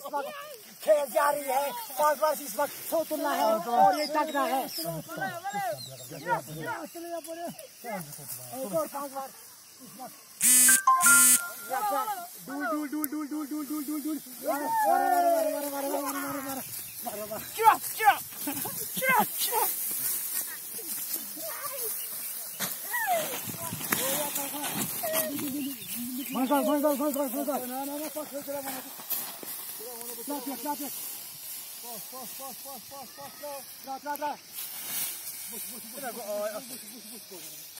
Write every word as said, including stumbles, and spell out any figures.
इस वक्त खेल जारी है। पांच बार इस वक्त सौ तुलना है और ये तगड़ा है। और पांच बार इस वक्त डूल डूल डूल डूल डूल डूल डूल डूल डूल Go, go, go, go, go, go, go. No, no, no, fuck, fuck, fuck, fuck. Stop it, stop it. Pause, pause, pause, pause, pause, pause, pause. Tra, tra, tra. Bush, bush, bush, bush, bush, bush, bush, bush, bush.